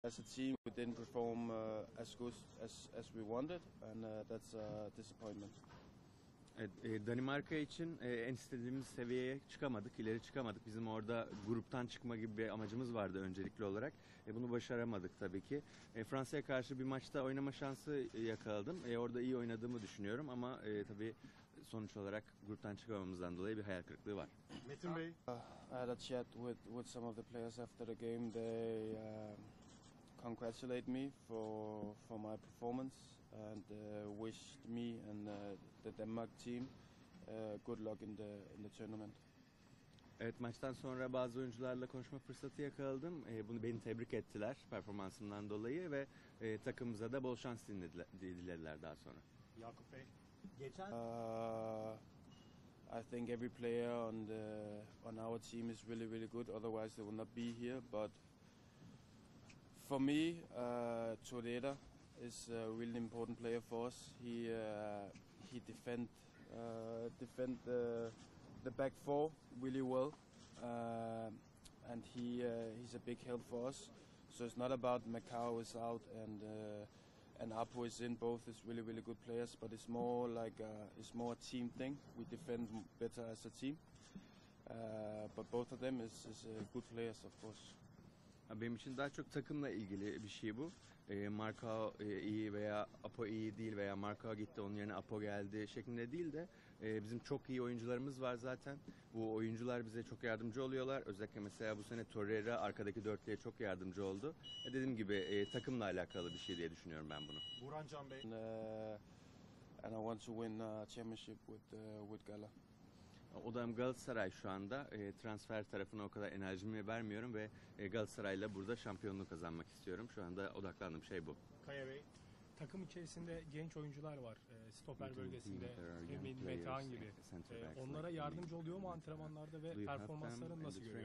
As a team, we didn't perform as good as we wanted, and that's a disappointment. Evet, Danimarka için en istediğimiz seviyeye çıkamadık, ileri çıkamadık. Bizim orada gruptan çıkma gibi bir amacımız vardı öncelikli olarak. Bunu başaramadık tabii ki. Fransa'ya karşı bir maçta oynama şansı yakaladım. Orada iyi oynadığımı düşünüyorum ama tabii sonuç olarak gruptan çıkamamızdan dolayı bir hayal kırıklığı var. Metin Bey. I had a chat with some of the players after the game. They congratulate me for my performance and wished me and the Denmark team good luck in the tournament. Evet, maçtan sonra bazı oyuncularla konuşma fırsatı yakaladım. Bunu beni tebrik ettiler performansımdan dolayı ve takımımıza da bol şans dilediler daha sonra. Yakup Bey. Geçen I think every player on our team is really good. Otherwise, they would not be here. But for me, Torreira is a really important player for us. He defend the back four really well, and he's a big help for us. So it's not about Macau is out and Apo is in. Both is really good players, but it's more like it's more a team thing. We defend better as a team, but both of them is good players, of course. Benim için daha çok takımla ilgili bir şey bu. Marka iyi veya Apo iyi değil veya Marka gitti onun yerine Apo geldi şeklinde değil de bizim çok iyi oyuncularımız var zaten. Bu oyuncular bize çok yardımcı oluyorlar. Özellikle mesela bu sene Torreira arkadaki dörtlüye çok yardımcı oldu. Dediğim gibi takımla alakalı bir şey diye düşünüyorum ben bunu. Burhan Can Bey. And I want to win a championship with Gala. Odam Galatasaray şu anda. Transfer tarafına o kadar enerjimi vermiyorum ve Galatasaray'la burada şampiyonluğu kazanmak istiyorum. Şu anda odaklandığım şey bu. Kaya Bey. Takım içerisinde genç oyuncular var. Stoper bölgesinde Emin, Metehan gibi. Onlara yardımcı oluyor mu antrenmanlarda ve performanslarını nasıl görüyor?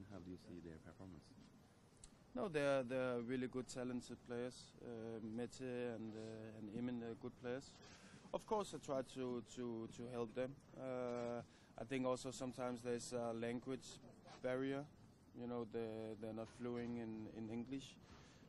No, they're really good, talented players. Mete and Emin are good players. Of course, I try to help them. I think also sometimes there's a language barrier. You know, they're not fluent in English.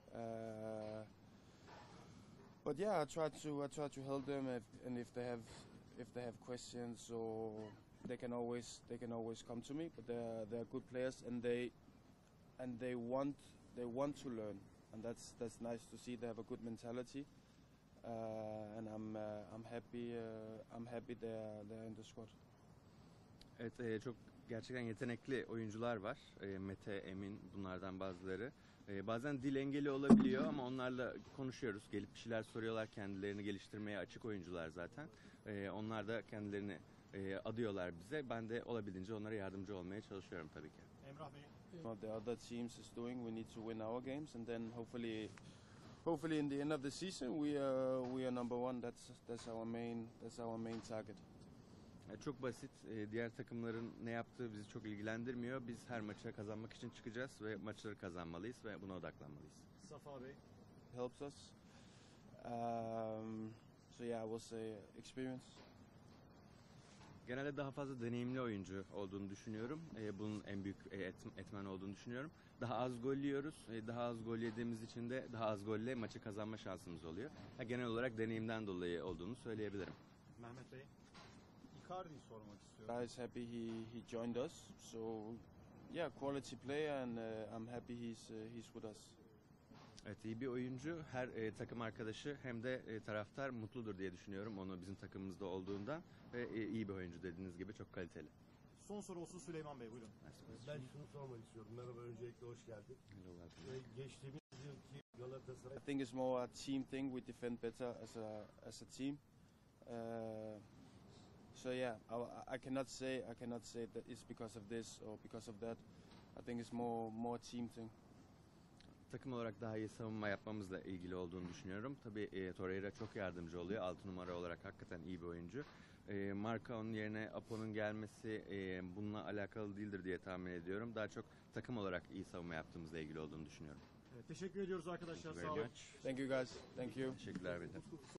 But yeah, I try to help them, and if they have questions, or they can always come to me. But they're good players, and they want to learn, and that's nice to see. They have a good mentality, and I'm happy they're in the squad. Evet, çok gerçekten yetenekli oyuncular var. Mete, Emin bunlardan bazıları. Bazen dil engeli olabiliyor ama onlarla konuşuyoruz. Gelip bir şeyler soruyorlar, kendilerini geliştirmeye açık oyuncular zaten. Onlar da kendilerini adıyorlar bize. Ben de olabildiğince onlara yardımcı olmaya çalışıyorum tabii ki. Emrah Bey. What the other teams is doing, we need to win our games, and then hopefully in the end of the season we are number one. That's our main target. Çok basit. Diğer takımların ne yaptığı bizi çok ilgilendirmiyor. Biz her maça kazanmak için çıkacağız ve maçları kazanmalıyız ve buna odaklanmalıyız. Safa Bey. Helps us. So yeah, I will say experience. Genelde daha fazla deneyimli oyuncu olduğunu düşünüyorum. Bunun en büyük etmen olduğunu düşünüyorum. Daha az gol yiyoruz. Daha az gol yediğimiz için de daha az golle maçı kazanma şansımız oluyor. Genel olarak deneyimden dolayı olduğunu söyleyebilirim. Mehmet Bey. Icardi'yi sormak istiyorum. Guys, happy he joined us. So yeah, quality player, and I'm happy he's with us. Evet, iyi bir oyuncu. Her takım arkadaşı hem de taraftar mutludur diye düşünüyorum onu bizim takımımızda olduğundan ve iyi bir oyuncu dediğiniz gibi çok kaliteli. Son soru olsun Süleyman Bey, buyurun. ben şunu sormak istiyorum. Merhaba, öncelikle hoş geldin. Geçtiğimiz yılki Galatasaray I think it's more a team thing. We defend better as a team. So yeah, I cannot say that it's because of this or because of that. I think it's more team thing. Takım olarak daha iyi savunma yapmamızla ilgili olduğunu düşünüyorum. Tabii Torreira çok yardımcı oluyor. 6 numara olarak hakikaten iyi bir oyuncu. Markao'nun yerine Apo'nun gelmesi bununla alakalı değildir diye tahmin ediyorum. Daha çok takım olarak iyi savunma yaptığımızla ilgili olduğunu düşünüyorum. Evet, teşekkür ediyoruz arkadaşlar. Thank you Sağ very olun. much. Thank you guys. Thank you. Teşekkürler.